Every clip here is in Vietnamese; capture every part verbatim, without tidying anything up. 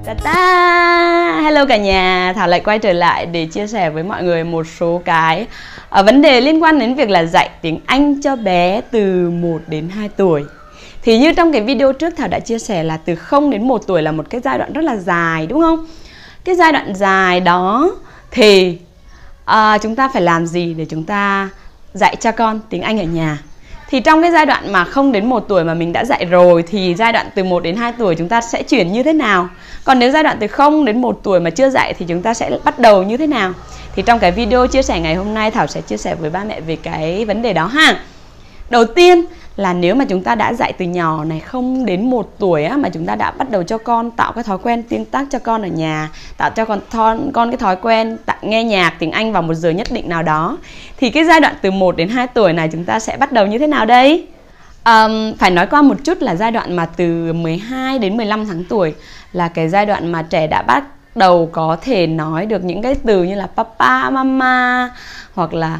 Ta-ta! Hello cả nhà, Thảo lại quay trở lại để chia sẻ với mọi người một số cái ở vấn đề liên quan đến việc là dạy tiếng Anh cho bé từ một đến hai tuổi. Thì như trong cái video trước Thảo đã chia sẻ là từ không đến một tuổi là một cái giai đoạn rất là dài, đúng không? Cái giai đoạn dài đó thì à, chúng ta phải làm gì để chúng ta dạy cho con tiếng Anh ở nhà? Thì trong cái giai đoạn mà không đến một tuổi mà mình đã dạy rồi thì giai đoạn từ một đến hai tuổi chúng ta sẽ chuyển như thế nào? Còn nếu giai đoạn từ không đến một tuổi mà chưa dạy thì chúng ta sẽ bắt đầu như thế nào? Thì trong cái video chia sẻ ngày hôm nay Thảo sẽ chia sẻ với ba mẹ về cái vấn đề đó ha. Đầu tiên là nếu mà chúng ta đã dạy từ nhỏ này, không đến một tuổi á, mà chúng ta đã bắt đầu cho con tạo cái thói quen tương tác cho con ở nhà, tạo cho con, thon, con cái thói quen nghe nhạc tiếng Anh vào một giờ nhất định nào đó, thì cái giai đoạn từ một đến hai tuổi này chúng ta sẽ bắt đầu như thế nào đây? Um, phải nói qua một chút là giai đoạn mà từ mười hai đến mười lăm tháng tuổi là cái giai đoạn mà trẻ đã bắt đầu có thể nói được những cái từ như là papa, mama, hoặc là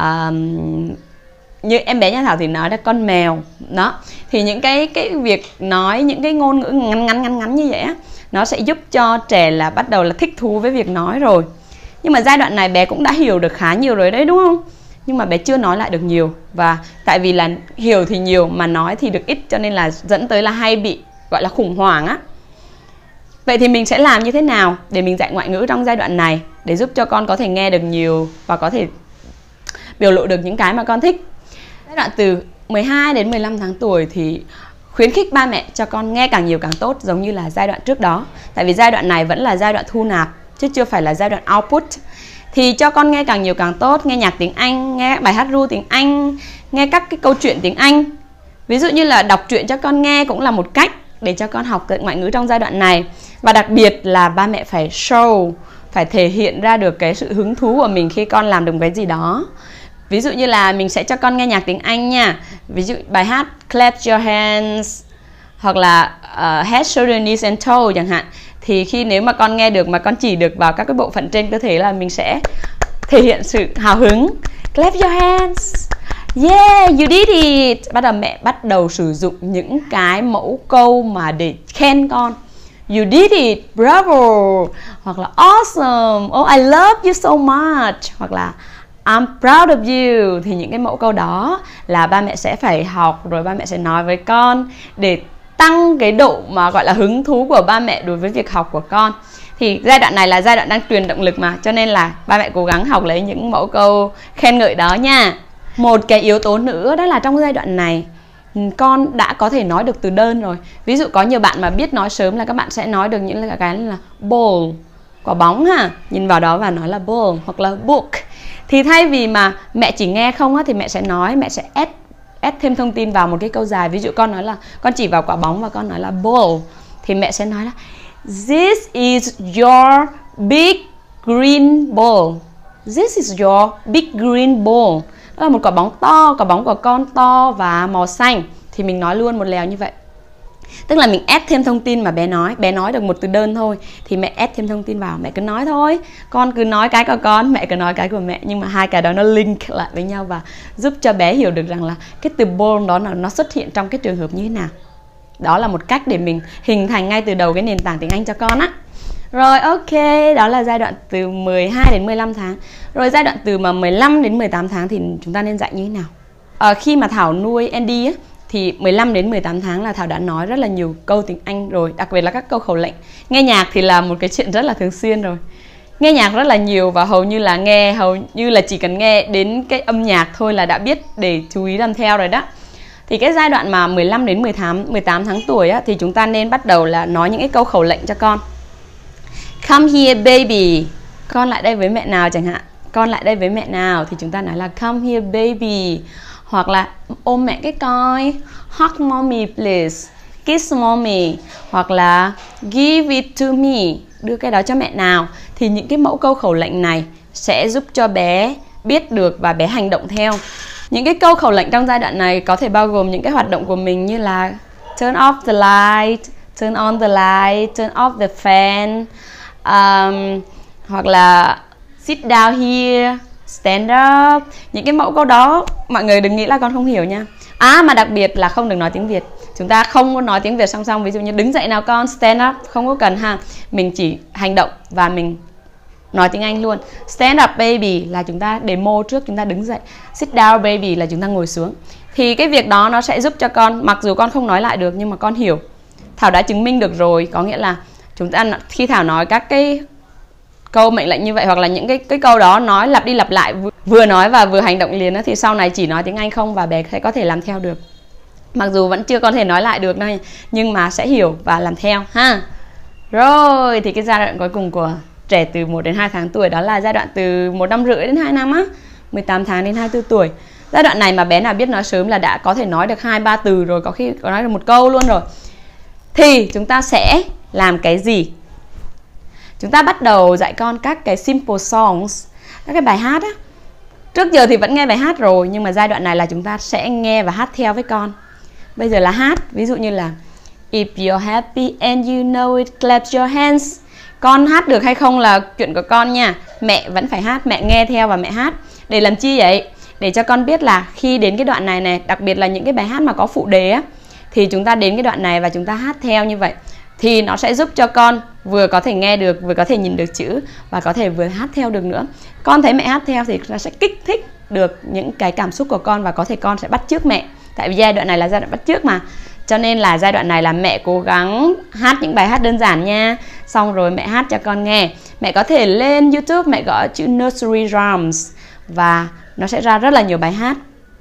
um, như em bé nhà Thảo thì nói là con mèo đó. Thì những cái cái việc nói những cái ngôn ngữ ngắn ngắn ngắn ngắn như vậy á, nó sẽ giúp cho trẻ là bắt đầu là thích thú với việc nói rồi. Nhưng mà giai đoạn này bé cũng đã hiểu được khá nhiều rồi đấy, đúng không? Nhưng mà bé chưa nói lại được nhiều. Và tại vì là hiểu thì nhiều mà nói thì được ít, cho nên là dẫn tới là hay bị gọi là khủng hoảng á. Vậy thì mình sẽ làm như thế nào để mình dạy ngoại ngữ trong giai đoạn này, để giúp cho con có thể nghe được nhiều và có thể biểu lộ được những cái mà con thích? Giai đoạn từ mười hai đến mười lăm tháng tuổi thì khuyến khích ba mẹ cho con nghe càng nhiều càng tốt, giống như là giai đoạn trước đó. Tại vì giai đoạn này vẫn là giai đoạn thu nạp chứ chưa phải là giai đoạn output. Thì cho con nghe càng nhiều càng tốt, nghe nhạc tiếng Anh, nghe bài hát ru tiếng Anh, nghe các cái câu chuyện tiếng Anh. Ví dụ như là đọc truyện cho con nghe cũng là một cách để cho con học ngoại ngữ trong giai đoạn này. Và đặc biệt là ba mẹ phải show, phải thể hiện ra được cái sự hứng thú của mình khi con làm được cái gì đó. Ví dụ như là mình sẽ cho con nghe nhạc tiếng Anh nha. Ví dụ bài hát Clap Your Hands hoặc là uh, Head, Shoulder, Knees and Toes chẳng hạn. Thì khi nếu mà con nghe được mà con chỉ được vào các cái bộ phận trên cơ thể là mình sẽ thể hiện sự hào hứng. Clap your hands. Yeah, you did it. Bắt đầu mẹ bắt đầu sử dụng những cái mẫu câu mà để khen con. You did it, bravo. Hoặc là awesome, oh I love you so much. Hoặc là I'm proud of you. Thì những cái mẫu câu đó là ba mẹ sẽ phải học, rồi ba mẹ sẽ nói với con để tăng cái độ mà gọi là hứng thú của ba mẹ đối với việc học của con. Thì giai đoạn này là giai đoạn đang truyền động lực mà, cho nên là ba mẹ cố gắng học lấy những mẫu câu khen ngợi đó nha. Một cái yếu tố nữa đó là trong giai đoạn này con đã có thể nói được từ đơn rồi. Ví dụ có nhiều bạn mà biết nói sớm là các bạn sẽ nói được những cái là ball, quả bóng ha, nhìn vào đó và nói là ball, hoặc là book. Thì thay vì mà mẹ chỉ nghe không á, thì mẹ sẽ nói, mẹ sẽ add add thêm thông tin vào một cái câu dài. Ví dụ con nói là con chỉ vào quả bóng và con nói là ball, thì mẹ sẽ nói là this is your big green ball. This is your big green ball. Đó là một quả bóng to, quả bóng của con to và màu xanh. Thì mình nói luôn một lèo như vậy. Tức là mình add thêm thông tin mà bé nói. Bé nói được một từ đơn thôi thì mẹ add thêm thông tin vào. Mẹ cứ nói thôi, con cứ nói cái của con, mẹ cứ nói cái của mẹ. Nhưng mà hai cái đó nó link lại với nhau và giúp cho bé hiểu được rằng là cái từ ball đó nó xuất hiện trong cái trường hợp như thế nào. Đó là một cách để mình hình thành ngay từ đầu cái nền tảng tiếng Anh cho con á. Rồi ok, đó là giai đoạn từ mười hai đến mười lăm tháng. Rồi giai đoạn từ mà mười lăm đến mười tám tháng thì chúng ta nên dạy như thế nào? À, khi mà Thảo nuôi Andy á, thì mười lăm đến mười tám tháng là Thảo đã nói rất là nhiều câu tiếng Anh rồi, đặc biệt là các câu khẩu lệnh. Nghe nhạc thì là một cái chuyện rất là thường xuyên rồi. Nghe nhạc rất là nhiều và hầu như là nghe, hầu như là chỉ cần nghe đến cái âm nhạc thôi là đã biết để chú ý làm theo rồi đó. Thì cái giai đoạn mà mười lăm đến mười tám tháng tuổi á, thì chúng ta nên bắt đầu là nói những cái câu khẩu lệnh cho con. Come here baby. Con lại đây với mẹ nào chẳng hạn. Con lại đây với mẹ nào thì chúng ta nói là come here baby. Hoặc là ôm mẹ cái coi, hug mommy please, kiss mommy. Hoặc là give it to me, đưa cái đó cho mẹ nào. Thì những cái mẫu câu khẩu lệnh này sẽ giúp cho bé biết được và bé hành động theo. Những cái câu khẩu lệnh trong giai đoạn này có thể bao gồm những cái hoạt động của mình như là turn off the light, turn on the light, turn off the fan, um, hoặc là sit down here, stand up. Những cái mẫu câu đó mọi người đừng nghĩ là con không hiểu nha. À mà đặc biệt là không được nói tiếng Việt. Chúng ta không có nói tiếng Việt song song, ví dụ như đứng dậy nào con, stand up, không có cần ha. Mình chỉ hành động và mình nói tiếng Anh luôn. Stand up baby là chúng ta demo trước, chúng ta đứng dậy. Sit down baby là chúng ta ngồi xuống. Thì cái việc đó nó sẽ giúp cho con, mặc dù con không nói lại được nhưng mà con hiểu. Thảo đã chứng minh được rồi, có nghĩa là chúng ta khi Thảo nói các cái câu mệnh lệnh như vậy, hoặc là những cái cái câu đó nói lặp đi lặp lại, vừa nói và vừa hành động liền đó, thì sau này chỉ nói tiếng Anh không và bé sẽ có thể làm theo được. Mặc dù vẫn chưa có thể nói lại được đâu, nhưng mà sẽ hiểu và làm theo ha. Rồi, thì cái giai đoạn cuối cùng của trẻ từ một đến hai tháng tuổi đó là giai đoạn từ một năm rưỡi đến hai năm á, mười tám tháng đến hai mươi tư tuổi. Giai đoạn này mà bé nào biết nói sớm là đã có thể nói được hai ba từ rồi, có khi có nói được một câu luôn rồi. Thì chúng ta sẽ làm cái gì? Chúng ta bắt đầu dạy con các cái simple songs, các cái bài hát á. Trước giờ thì vẫn nghe bài hát rồi, nhưng mà giai đoạn này là chúng ta sẽ nghe và hát theo với con. Bây giờ là hát, ví dụ như là If you're happy and you know it, clap your hands. Con hát được hay không là chuyện của con nha. Mẹ vẫn phải hát, mẹ nghe theo và mẹ hát. Để làm chi vậy? Để cho con biết là khi đến cái đoạn này này, đặc biệt là những cái bài hát mà có phụ đề á, thì chúng ta đến cái đoạn này và chúng ta hát theo như vậy, thì nó sẽ giúp cho con vừa có thể nghe được, vừa có thể nhìn được chữ và có thể vừa hát theo được nữa. Con thấy mẹ hát theo thì nó sẽ kích thích được những cái cảm xúc của con và có thể con sẽ bắt chước mẹ. Tại vì giai đoạn này là giai đoạn bắt chước mà. Cho nên là giai đoạn này là mẹ cố gắng hát những bài hát đơn giản nha. Xong rồi mẹ hát cho con nghe. Mẹ có thể lên YouTube, mẹ gõ chữ nursery rhymes và nó sẽ ra rất là nhiều bài hát.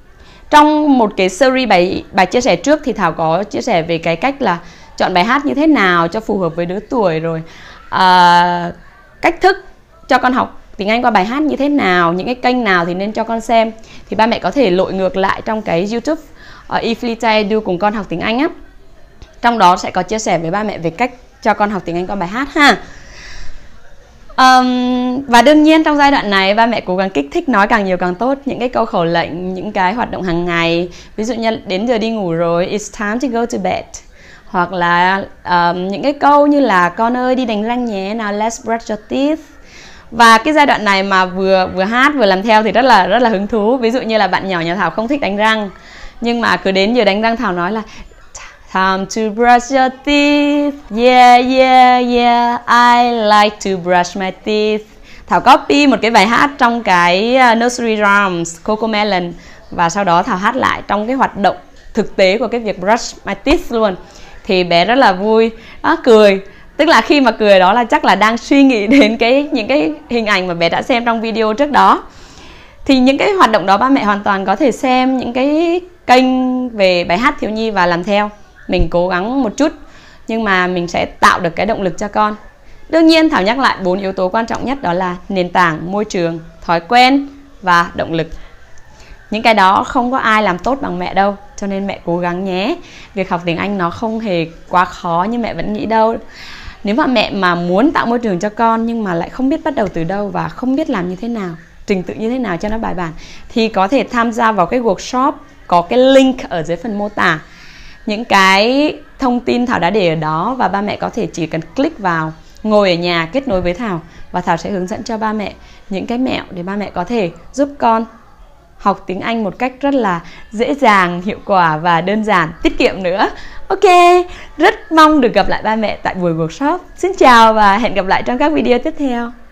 Trong một cái series bài, bài chia sẻ trước thì Thảo có chia sẻ về cái cách là chọn bài hát như thế nào cho phù hợp với đứa tuổi, rồi à, cách thức cho con học tiếng Anh qua bài hát như thế nào, những cái kênh nào thì nên cho con xem. Thì ba mẹ có thể lội ngược lại trong cái YouTube uh, Iflita Edu cùng con học tiếng Anh á. Trong đó sẽ có chia sẻ với ba mẹ về cách cho con học tiếng Anh qua bài hát ha. Um, và đương nhiên trong giai đoạn này ba mẹ cố gắng kích thích nói càng nhiều càng tốt. Những cái câu khẩu lệnh, những cái hoạt động hàng ngày, ví dụ như đến giờ đi ngủ rồi, it's time to go to bed. Hoặc là um, những cái câu như là con ơi đi đánh răng nhé, nào let's brush your teeth. Và cái giai đoạn này mà vừa vừa hát vừa làm theo thì rất là rất là hứng thú. Ví dụ như là bạn nhỏ nhà Thảo không thích đánh răng, nhưng mà cứ đến giờ đánh răng Thảo nói là time to brush your teeth, yeah yeah yeah, I like to brush my teeth. Thảo copy một cái bài hát trong cái nursery rhymes Cocomelon và sau đó Thảo hát lại trong cái hoạt động thực tế của cái việc brush my teeth luôn. Thì bé rất là vui, đó, cười. Tức là khi mà cười đó là chắc là đang suy nghĩ đến cái những cái hình ảnh mà bé đã xem trong video trước đó. Thì những cái hoạt động đó ba mẹ hoàn toàn có thể xem những cái kênh về bài hát thiếu nhi và làm theo. Mình cố gắng một chút nhưng mà mình sẽ tạo được cái động lực cho con. Đương nhiên Thảo nhắc lại bốn yếu tố quan trọng nhất, đó là nền tảng, môi trường, thói quen và động lực. Những cái đó không có ai làm tốt bằng mẹ đâu, cho nên mẹ cố gắng nhé. Việc học tiếng Anh nó không hề quá khó như mẹ vẫn nghĩ đâu. Nếu mà mẹ mà muốn tạo môi trường cho con nhưng mà lại không biết bắt đầu từ đâu và không biết làm như thế nào, trình tự như thế nào cho nó bài bản, thì có thể tham gia vào cái workshop, có cái link ở dưới phần mô tả. Những cái thông tin Thảo đã để ở đó và ba mẹ có thể chỉ cần click vào, ngồi ở nhà kết nối với Thảo và Thảo sẽ hướng dẫn cho ba mẹ những cái mẹo để ba mẹ có thể giúp con học tiếng Anh một cách rất là dễ dàng, hiệu quả và đơn giản, tiết kiệm nữa. Ok, rất mong được gặp lại ba mẹ tại buổi workshop. Xin chào và hẹn gặp lại trong các video tiếp theo.